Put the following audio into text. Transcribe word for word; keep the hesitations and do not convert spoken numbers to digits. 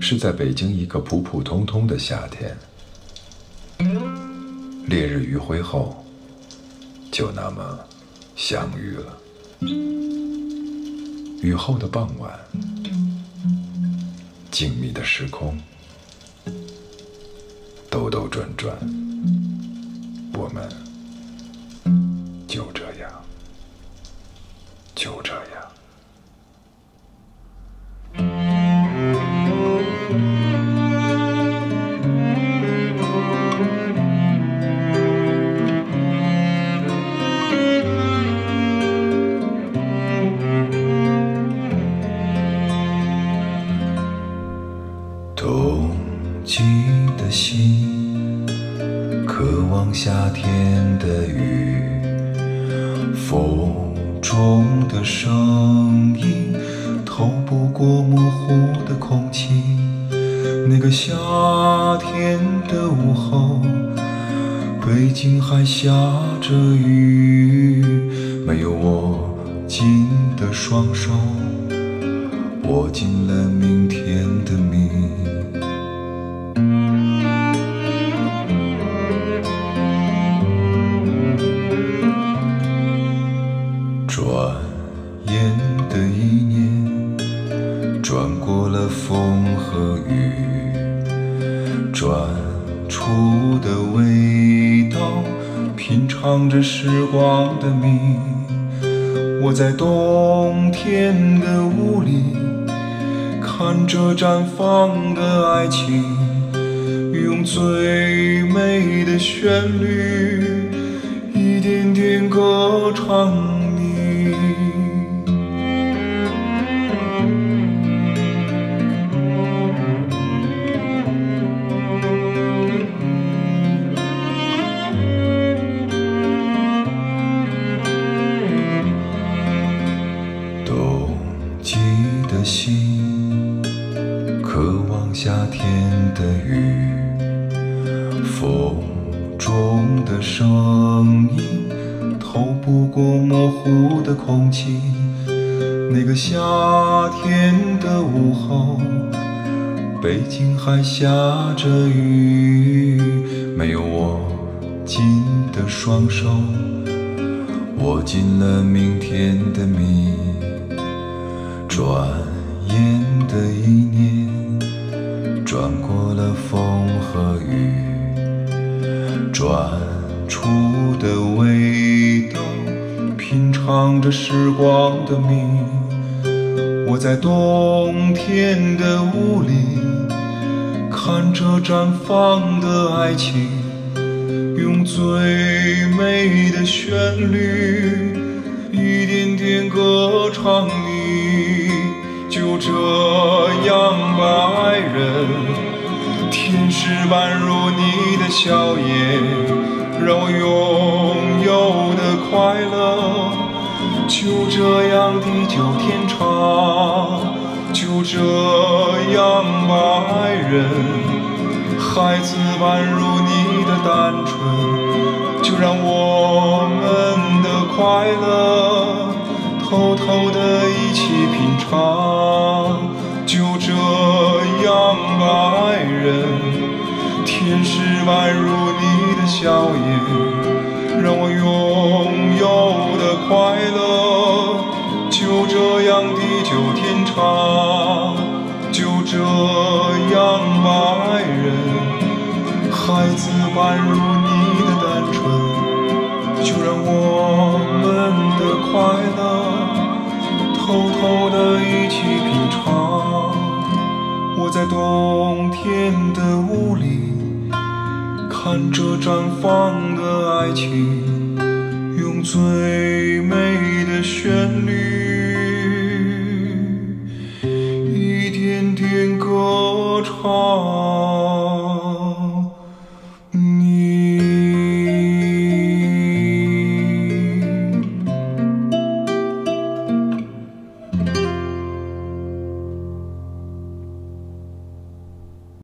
是在北京一个普普通通的夏天，烈日余晖后，就那么相遇了。雨后的傍晚，静谧的时空，兜兜转转，我们就这样，就这样。冬季的心，渴望夏天的雨，风中的声音透不过模糊的空气。那个夏天的午后，北京还下着雨，没有我紧的双手，握紧了明天的谜。转眼的一年，转过了风和雨，转出的味道，品尝着时光的谜。我在冬天的雾里，看着绽放的爱情，用最美的旋律，一点点歌唱你。冬季的心，渴望夏天的雨，风中的声音透不过模糊的空气。那个夏天的午后，北京还下着雨，没有我紧的双手，握紧了明天的谜。转眼的一年，转过了风和雨，转出的味道，品尝着时光的谜。我在冬天的雾里，看着绽放的爱情，用最美的旋律，一点点歌唱你。就这样吧，爱人，天使般如你的笑颜，让我拥有的快乐，就这样地久天长。就这样吧，爱人，孩子般如你的单纯，就让我们的快乐偷偷的一起品尝。就这样吧，爱人，天使般如你的笑颜，让我拥有的快乐，就这样地久天长。就这样吧，爱人，孩子般如你的单纯，就让我们的快乐偷偷的一起品尝。我在冬天的雾里，看着绽放的爱情，用最美的旋律